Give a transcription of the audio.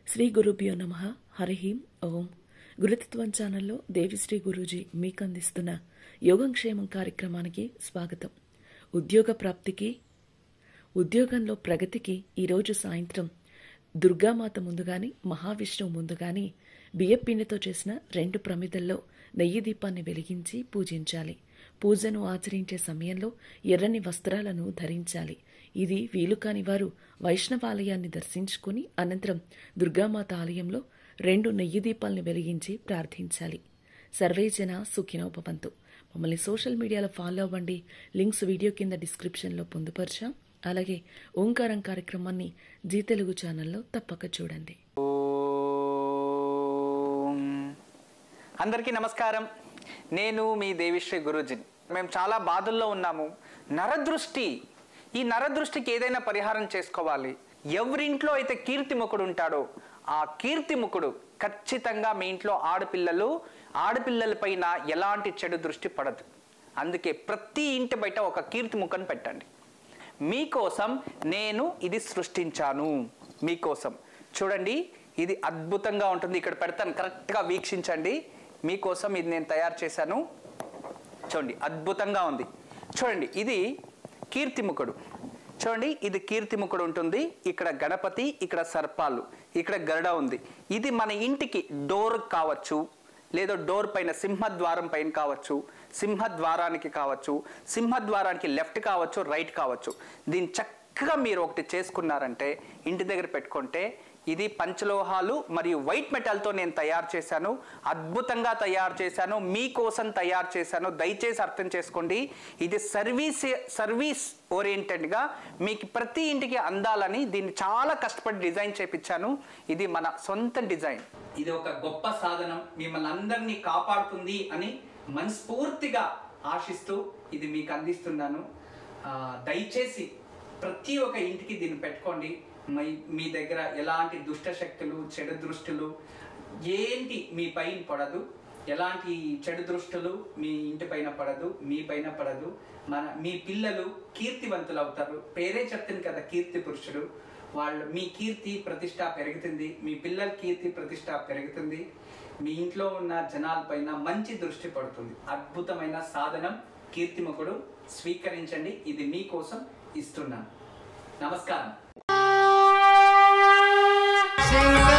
శ్రీ గురుభ్యో నమః. హరి ఓం. గురుతత్వం ఛానల్లో దేవిశ్రీ గురూజీ మీకు అందిస్తున్న యోగక్షేమం కార్యక్రమానికి స్వాగతం. ఉద్యోగ ప్రాప్తికి, ఉద్యోగంలో ప్రగతికి ఈరోజు సాయంత్రం దుర్గామాత ముందుగాని, మహావిష్ణువు ముందుగాని బియ్యపిండితో చేసిన 2 ప్రమిదల్లో నెయ్యి దీపాన్ని వెలిగించి పూజించాలి. పూజను ఆచరించే సమయంలో ఎర్రని వస్త్రాలను ధరించాలి. ఇది వీలు కాని వారు వైష్ణవాలయాన్ని దర్శించుకుని అనంతరం దుర్గామాత ఆలయంలో 2 నెయ్యి దీపాలను వెలిగించి ప్రార్థించాలి. సర్వేజన సుఖినో భవంతు. మమ్మల్ని సోషల్ మీడియాలో ఫాలో అవ్వండి. లింక్స్ వీడియో కింద డిస్క్రిప్షన్లో పొందుపరిచాం. అలాగే ఓంకారం కార్యక్రమాన్ని జీ తెలుగు ఛానల్లో తప్పక చూడండి. అందరికీ నమస్కారం. నేను మీ దేవిశ్రీ గురూజీ. మేము చాలా బాధల్లో ఉన్నాము. నరదృష్టి, ఈ నరదృష్టికి ఏదైనా పరిహారం చేసుకోవాలి. ఎవరింట్లో అయితే కీర్తిముఖుడు ఉంటాడో ఆ కీర్తిముఖుడు ఖచ్చితంగా మీ ఇంట్లో ఆడపిల్లలపైన ఎలాంటి చెడు దృష్టి పడదు. అందుకే ప్రతి ఇంటి బయట ఒక కీర్తిముఖను పెట్టండి. మీకోసం నేను ఇది సృష్టించాను. మీకోసం చూడండి, ఇది అద్భుతంగా ఉంటుంది. ఇక్కడ పెడతాను, కరెక్ట్గా వీక్షించండి. మీకోసం ఇది నేను తయారు చేశాను. చూడండి, అద్భుతంగా ఉంది. చూడండి, ఇది కీర్తిముఖుడు. చూడండి, ఇది కీర్తిముఖుడు ఉంటుంది. ఇక్కడ గణపతి, ఇక్కడ సర్పాలు, ఇక్కడ గరుడ ఉంది. ఇది మన ఇంటికి డోర్ కావచ్చు, లేదా డోర్ పైన సింహద్వారం పైన కావచ్చు, సింహద్వారానికి కావచ్చు, సింహద్వారానికి లెఫ్ట్ కావచ్చు, రైట్ కావచ్చు. దీన్ని చక్కగా మీరు ఒకటి చేసుకున్నారంటే, ఇంటి దగ్గర పెట్టుకుంటే, ఇది పంచలోహాలు మరియు వైట్ మెటల్తో నేను తయారు చేశాను. అద్భుతంగా తయారు చేశాను, మీకోసం తయారు చేశాను. దయచేసి అర్థం చేసుకోండి. ఇది సర్వీస్ ఓరియంటెడ్గా మీకు ప్రతి ఇంటికి అందాలని దీన్ని చాలా కష్టపడి డిజైన్ చేయించాను. ఇది మన సొంత డిజైన్. ఇది ఒక గొప్ప సాధనం, మిమ్మల్ని అందరినీ కాపాడుతుంది అని మనస్ఫూర్తిగా ఆశిస్తూ ఇది మీకు అందిస్తున్నాను. దయచేసి ప్రతి ఒక్క ఇంటికి దీన్ని పెట్టుకోండి. మీ దగ్గర ఎలాంటి దుష్ట శక్తులు, చెడు దృష్టులు ఏంటి మీ పైన పడదు. ఎలాంటి చెడు దృష్టులు మీ ఇంటి పైన పడదు, మీ పైన పడదు. మీ పిల్లలు కీర్తివంతులు అవుతారు. పేరే చెప్తుంది కదా, కీర్తి పురుషుడు. మీ కీర్తి ప్రతిష్ట పెరుగుతుంది, మీ పిల్లల కీర్తి ప్రతిష్ట పెరుగుతుంది. మీ ఇంట్లో ఉన్న జనాల పైన మంచి దృష్టి పడుతుంది. అద్భుతమైన సాధనం కీర్తిముఖుడు. స్వీకరించండి. ఇది మీకోసం ఇస్తున్నాను. నమస్కారం.